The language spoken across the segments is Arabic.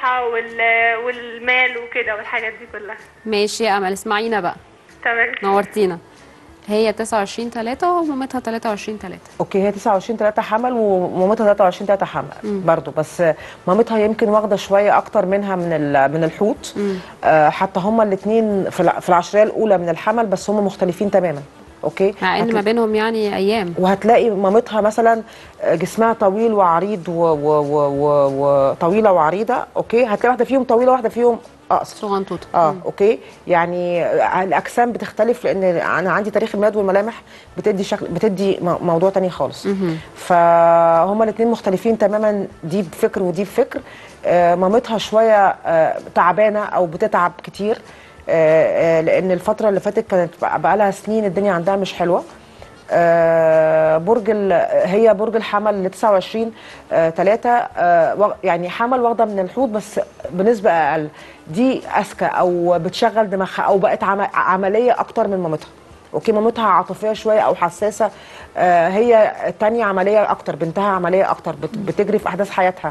والمال وكده والحاجات دي كلها. ماشي يا امل، اسمعينا بقى. تمام. نورتينا. هي 29/3 ومامتها 23/3. اوكي، هي 29/3 حمل ومامتها 23/3 حمل برضو، بس مامتها يمكن واخده شويه اكتر منها من الحوت. حتى هما الاثنين في العشريه الاولى من الحمل، بس هما مختلفين تماما. اوكي، مع ان ما بينهم يعني ايام. وهتلاقي مامتها مثلا جسمها طويل وعريض وطويله وعريضه. اوكي، هتلاقي واحده فيهم طويله واحده فيهم اقصر صغنطوطه. اوكي، يعني الاجسام بتختلف، لان انا عندي تاريخ الميلاد والملامح بتدي شكل، بتدي موضوع تاني خالص. فهما الاثنين مختلفين تماما، دي بفكر ودي بفكر. مامتها شويه تعبانه او بتتعب كتير، لان الفتره اللي فاتت كانت بقى لها سنين الدنيا عندها مش حلوه. هي برج الحمل 29/3، يعني حمل واخده من الحوت بس بنسبه اقل. دي اذكى او بتشغل دماغها او بقت عمليه اكتر من مامتها. اوكي، مامتها عاطفيه شويه او حساسه، هي الثانيه عمليه اكتر، بنتها عمليه اكتر، بتجري في احداث حياتها.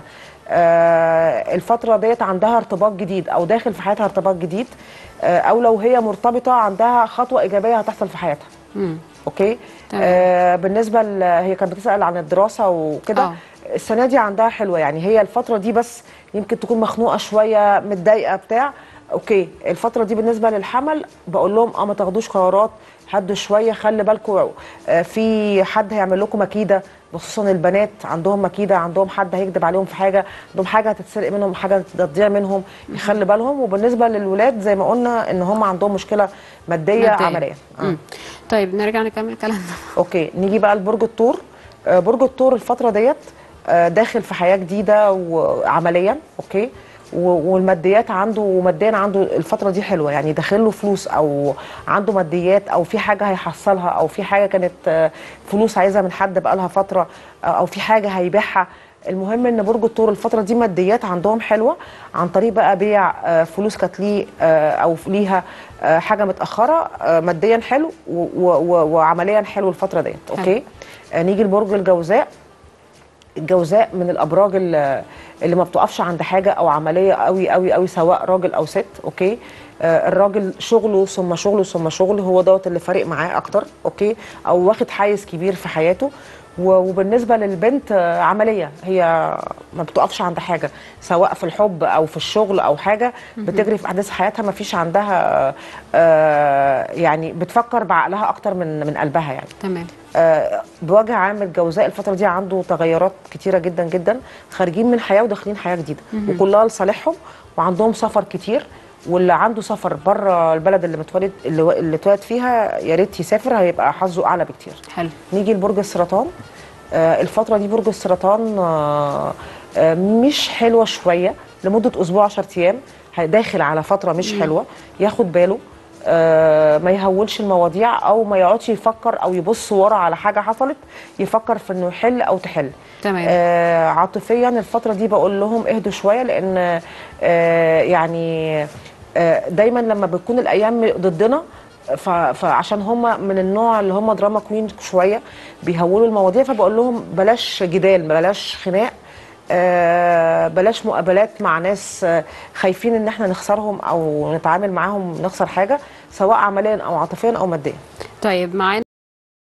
الفتره ديت عندها ارتباط جديد او داخل في حياتها ارتباط جديد، او لو هي مرتبطه عندها خطوه ايجابيه هتحصل في حياتها. اوكي. بالنسبه هي كانت بتسال عن الدراسه وكده. السنه دي عندها حلوه، يعني هي الفتره دي بس يمكن تكون مخنوقه شويه، متضايقه بتاع. اوكي، الفتره دي بالنسبه للحمل بقول لهم ما تاخدوش قرارات، هدوا شويه، خلي بالكم في حد هيعمل لكم مكيده، خصوصا البنات عندهم مكيده، عندهم حد هيكذب عليهم في حاجه، عندهم حاجه هتتسرق منهم، حاجه هتضيع منهم، يخلي بالهم. وبالنسبه للولاد زي ما قلنا ان هم عندهم مشكله ماديه عمليه. طيب نرجع نكمل كلامنا. اوكي، نيجي بقى لبرج الثور. برج الثور الفتره ديت داخل في حياه جديده وعمليا. اوكي، والماديات عنده، وماديا عنده الفتره دي حلوه، يعني داخل له فلوس او عنده ماديات، او في حاجه هيحصلها، او في حاجه كانت فلوس عايزها من حد بقالها فتره، او في حاجه هيبيعها. المهم ان برج الثور الفتره دي ماديات عندهم حلوه، عن طريق بقى بيع فلوس كانت ليه او ليها حاجه متاخره، ماديا حلو وعمليا حلو الفتره ديت. اوكي. نيجي لبرج الجوزاء. الجوزاء من الابراج اللي ما بتقفش عند حاجه او عمليه قوي قوي قوي، سواء راجل او ست. اوكي، الراجل شغله ثم شغله ثم شغله، هو دوت اللي فارق معاه اكتر. اوكي، او واخد حيز كبير في حياته. وبالنسبه للبنت عمليه، هي ما بتقفش عند حاجه، سواء في الحب او في الشغل او حاجه، بتجري في احداث حياتها، ما فيش عندها يعني بتفكر بعقلها اكتر من قلبها يعني. تمام. بوجه عام الجوزاء الفتره دي عنده تغيرات كتيره جدا جدا، خارجين من حياه وداخلين حياه جديده، وكلها لصالحهم، وعندهم سفر كتير. واللي عنده سفر بره البلد اللي اتولد فيها يا ريت يسافر، هيبقى حظه اعلى بكتير. حلو. نيجي لبرج السرطان. الفتره دي برج السرطان مش حلوه شويه، لمده اسبوع 10 ايام داخل على فتره مش حلوه، ياخد باله، ما يهولش المواضيع، او ما يقعدش يفكر او يبص ورا على حاجه حصلت، يفكر في انه يحل او تحل. تمام. عاطفيا الفتره دي بقول لهم اهدوا شويه، لان يعني دايما لما بتكون الايام ضدنا، فعشان هم من النوع اللي هم دراما كوين شويه، بيهولوا المواضيع، فبقول لهم بلاش جدال، بلاش خناق، بلاش مقابلات مع ناس خايفين ان احنا نخسرهم او نتعامل معاهم نخسر حاجه، سواء عمليا او عاطفيا او ماديا. طيب معانا